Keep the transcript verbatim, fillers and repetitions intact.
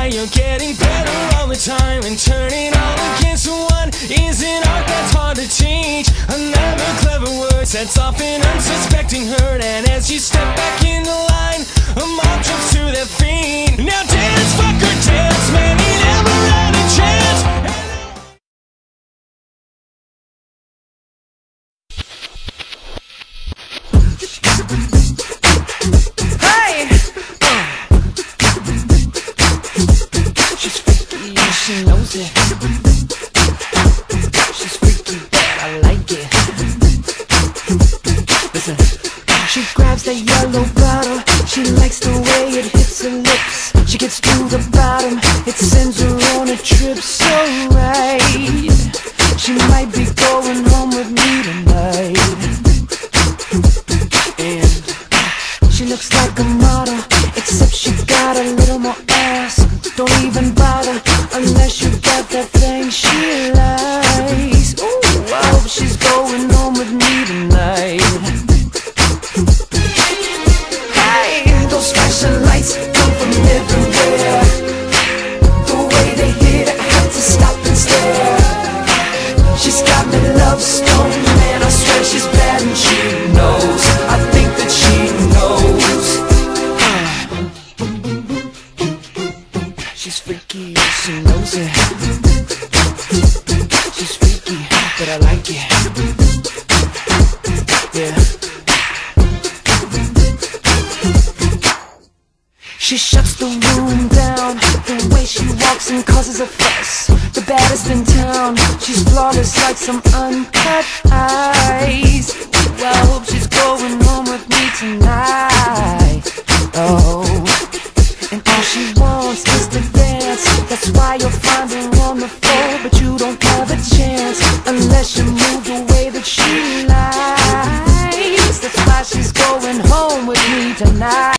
why you're getting better all the time, and turning all against one is an art that's hard to teach. Another clever word sets off an unsuspecting hurt, and as you step back in the line, a mob jumps to their feet. Now dance, fucker, dance, man, he never had a chance. Hey! She's freaky and she knows it. She's freaky, but I like it. Listen. She grabs that yellow bottle. She likes the way it hits her lips. She gets to the bottom. It sends her on a trip so right. She might be going home with me tonight. And she looks like a model, except she got a little more ass. Don't even bother unless you got that thing she likes. Ooh, I hope she's going home with me tonight. Hey, those flashing lights come from everywhere. The way they hit, I have to stop and stare. She's got me love stone, man, I swear she's bad and she knows. I think that she knows. She's freaky, she knows it. She's freaky, but I like it. Yeah. She shuts the room down. The way she walks and causes a fuss. The baddest in town. She's flawless like some uncut eyes. Ooh, I hope she's going home with me tonight. Oh, and all she wants is to dance. That's why you'll find her on the floor, but you don't have a chance unless you move the way that she likes. That's why she's going home with me tonight.